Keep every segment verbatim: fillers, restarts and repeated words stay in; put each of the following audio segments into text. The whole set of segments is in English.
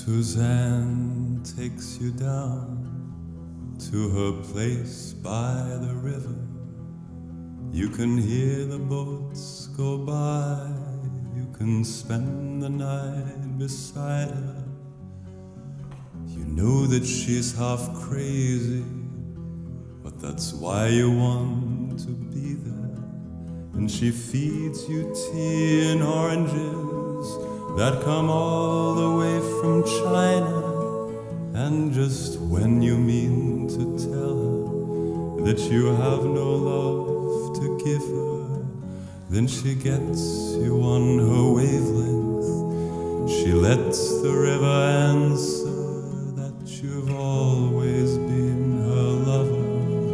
Suzanne takes you down to her place by the river. You can hear the boats go by. You can spend the night beside her. You know that she's half crazy, but that's why you want to be there. And she feeds you tea and oranges that come all the way from China. And just when you mean to tell her that you have no love to give her, then she gets you on her wavelength. She lets the river answer that you've always been her lover.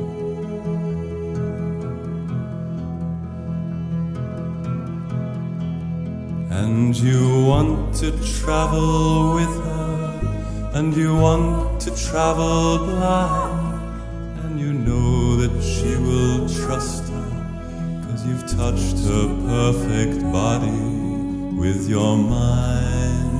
And you want to travel with her, and you want to travel blind, and you know that she will trust her, 'cause you've touched her perfect body with your mind.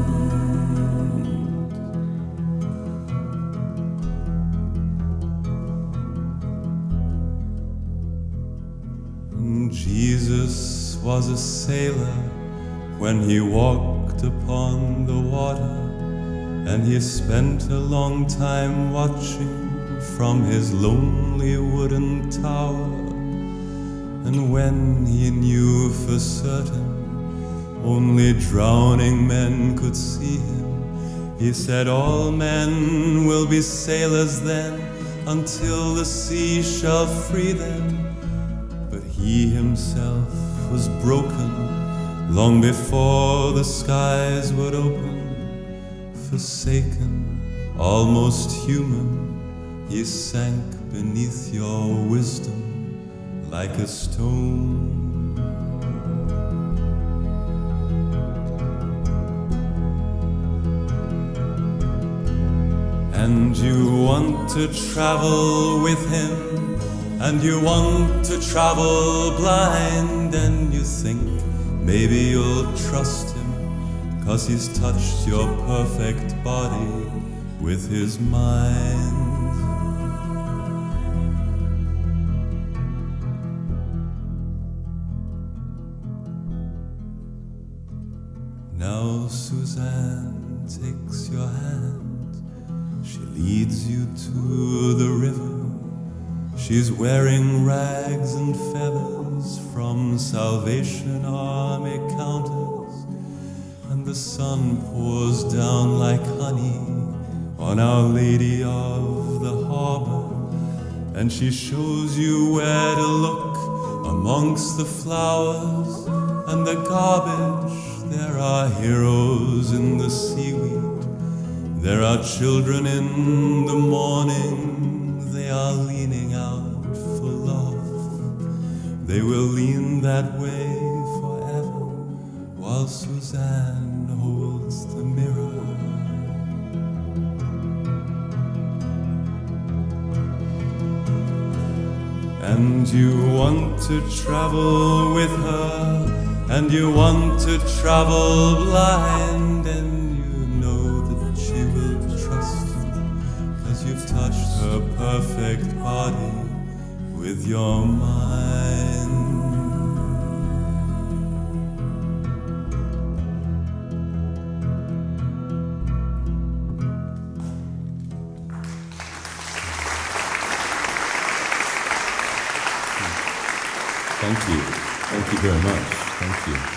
And Jesus was a sailor when he walked upon the water, and he spent a long time watching from his lonely wooden tower. And when he knew for certain only drowning men could see him, he said, all men will be sailors then, until the sea shall free them. But he himself was broken long before the skies would open. Forsaken, almost human, he sank beneath your wisdom like a stone. And you want to travel with him, and you want to travel blind, and you think maybe you'll trust him, 'cause he's touched your perfect body with his mind. Now Suzanne takes your hand. She leads you to the river. She's wearing rags and feathers from Salvation Army counters, and the sun pours down like honey on Our Lady of the Harbor. And she shows you where to look amongst the flowers and the garbage. There are heroes in the seaweed. There are children in the morning. They are leaning out for love. They will lean that way forever while Suzanne holds the mirror. And you want to travel with her, and you want to travel blind, and you know that she will trust you, 'cause you've touched her perfect body with your mind. Thank you. Thank you very much. Thank you.